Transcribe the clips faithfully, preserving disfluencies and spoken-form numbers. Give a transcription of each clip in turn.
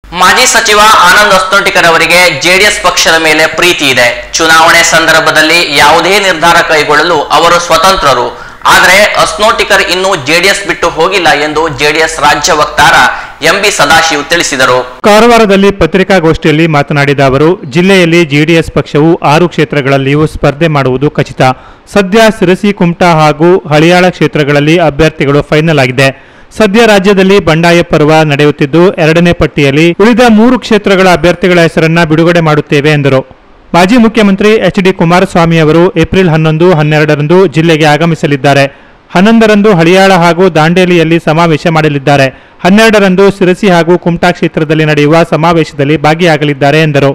ಮಾಜಿ ಸಚಿವ ಆನಂದ್ ಅಸ್ನೋಟಿಕರ್ ಅವರಿಗೆ ಜೆಡಿಎಸ್ ಪಕ್ಷದ ಮೇಲೆ ಪ್ರೀತಿ ಇದೆ. ಚುನಾವಣೆ ಸಂದರ್ಭದಲ್ಲಿ ಯಾವುದೇ ನಿರ್ಧಾರ ಕೈಗೊಳ್ಳಲು ಅವರು ಸ್ವತಂತ್ರರು. ಆದರೆ ಅಸ್ನೋಟಿಕರ್ ಇನ್ನೂ ಜೆಡಿಎಸ್ ಬಿಟ್ಟು ಹೋಗಿಲ್ಲ ಎಂದು ಜೆಡಿಎಸ್ ರಾಜ್ಯ ವಕ್ತಾರ ಎಂಬಿ ಸದಾಶಿವ್ ತಿಳಿಸಿದರು. ಕಾರವಾರದಲ್ಲಿ ಪತ್ರಿಕಾಗೋಷ್ಠಿಯಲ್ಲಿ ಮಾತನಾಡಿದ ಅವರು, ಜಿಲ್ಲೆಯಲ್ಲಿ ಜೆಡಿಎಸ್ ಪಕ್ಷವು ಆರು ಕ್ಷೇತ್ರಗಳಲ್ಲಿಯೂ ಸ್ಪರ್ಧೆ ಮಾಡುವುದು ಖಚಿತ. ಸದ್ಯ ಸಿರಸಿ, ಕುಮಟಾ ಹಾಗೂ ಹಳಿಯಾಳ ಕ್ಷೇತ್ರಗಳಲ್ಲಿ ಅಭ್ಯರ್ಥಿಗಳು ಫೈನಲ್ ಆಗಿದೆ. ಸದ್ಯ ರಾಜ್ಯದಲ್ಲಿ ಬಂಡಾಯ ಪರ್ವ ನಡೆಯುತ್ತಿದ್ದು, ಎರಡನೇ ಪಟ್ಟಿಯಲ್ಲಿ ಉಳಿದ ಮೂರು ಕ್ಷೇತ್ರಗಳ ಅಭ್ಯರ್ಥಿಗಳ ಹೆಸರನ್ನ ಬಿಡುಗಡೆ ಮಾಡುತ್ತೇವೆ ಎಂದರು. ಮಾಜಿ ಮುಖ್ಯಮಂತ್ರಿ ಎಚ್ ಡಿ ಕುಮಾರಸ್ವಾಮಿ ಅವರು ಏಪ್ರಿಲ್ ಹನ್ನೊಂದು ಹನ್ನೆರಡರಂದು ಜಿಲ್ಲೆಗೆ ಆಗಮಿಸಲಿದ್ದಾರೆ. ಹನ್ನೊಂದರಂದು ಹಳಿಯಾಳ ಹಾಗೂ ದಾಂಡೇಲಿಯಲ್ಲಿ ಸಮಾವೇಶ ಮಾಡಲಿದ್ದಾರೆ. ಹನ್ನೆರಡರಂದು ಸಿರಸಿ ಹಾಗೂ ಕುಮಟಾ ಕ್ಷೇತ್ರದಲ್ಲಿ ನಡೆಯುವ ಸಮಾವೇಶದಲ್ಲಿ ಭಾಗಿಯಾಗಲಿದ್ದಾರೆ ಎಂದರು.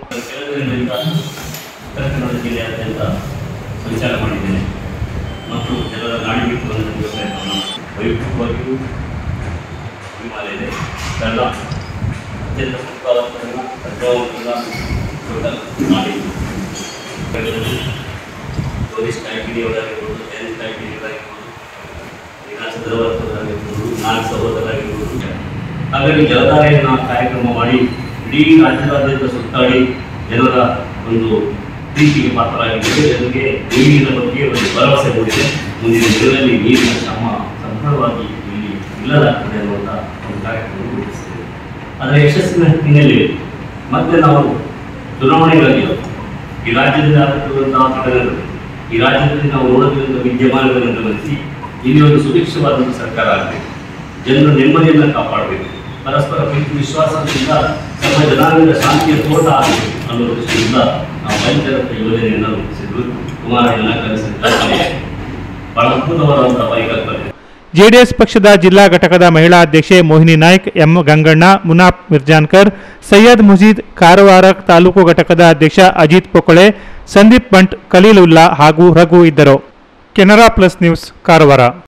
ಹಾಗಾಗಿ ಜಲಧಾರೆಯನ್ನ ಕಾರ್ಯಕ್ರಮ ಮಾಡಿ ಇಡೀ ರಾಜ್ಯದಾದ್ಯಂತ ಸುತ್ತಾಡಿ ಜನರ ಒಂದು ಪ್ರೀತಿಗೆ ಪಾತ್ರರಾಗಿದ್ದೇವೆ. ಜನರಿಗೆ ನೀರಿನ ಬಗ್ಗೆ ಒಂದು ಭರವಸೆ ಮೂಡಿದೆ. ಮುಂದಿನ ದಿನಗಳಲ್ಲಿ ನೀರಿನ ಶ್ರಮ ಸಂಪೂರ್ಣವಾಗಿ ಇಲ್ಲಿ ಇಲ್ಲದಾಗ್ತದೆ ಅನ್ನುವಂಥ ಒಂದು ಕಾರ್ಯಕ್ರಮ ರೂಪಿಸಿದ್ದೇವೆ. ಅದರ ಯಶಸ್ಸಿನ ಹಿನ್ನೆಲೆಯಲ್ಲಿ ಮತ್ತೆ ನಾವು ಚುನಾವಣೆಗಳಲ್ಲಿ ಈ ರಾಜ್ಯದಲ್ಲಿ ಆಗುತ್ತಿರುವಂತಹ ಘಟನೆಗಳು, ಈ ರಾಜ್ಯದಲ್ಲಿ ನಾವು ನೋಡುತ್ತಿರುವಂತಹ ವಿದ್ಯಮಾನಗಳನ್ನು ಗಮನಿಸಿ ಇಲ್ಲಿ ಒಂದು ಸುಭಿಕ್ಷವಾದಂಥ ಸರ್ಕಾರ ಆಗಬೇಕು. ಜನರ ನೆಮ್ಮದಿಯನ್ನು ಕಾಪಾಡಬೇಕು. ಪರಸ್ಪರ ಪ್ರೀತಿ ವಿಶ್ವಾಸದಿಂದ ನಮ್ಮ ಜನಾಂಗದ ಶಾಂತಿಯ ತೋಟ ಆಗಬೇಕು ಅನ್ನೋ ದೃಷ್ಟಿಯಿಂದ ನಾವು ಪಂಚರತ್ನ ಯೋಜನೆಯನ್ನು ರೂಪಿಸಿದ್ದು ಕುಮಾರಣ್ಣ ಕಲಿಸಿದ್ದಾರೆ. ಬಹಳ ಅದ್ಭುತವಾದಂತಹ ಪರಿಕಲ್ಪನೆ. ಜೆಡಿಎಸ್ ಪಕ್ಷದ ಜಿಲ್ಲಾ ಘಟಕದ ಮಹಿಳಾ ಅಧ್ಯಕ್ಷೆ ಮೋಹಿನಿ ನಾಯ್ಕ್, ಎಂ ಗಂಗಣ್ಣ, ಮುನಾಫ್ ಮಿರ್ಜಾನ್ಕರ್, ಸೈಯದ್ ಮುಜೀದ್, ಕಾರವಾರ ತಾಲೂಕು ಘಟಕದ ಅಧ್ಯಕ್ಷ ಅಜಿತ್ ಪೊಕಳೆ, ಸಂದೀಪ್ ಬಂಟ್, ಖಲೀಲುಲ್ಲಾ ಹಾಗೂ ರಘು ಇದ್ದರು. Canara plus news, Karwar.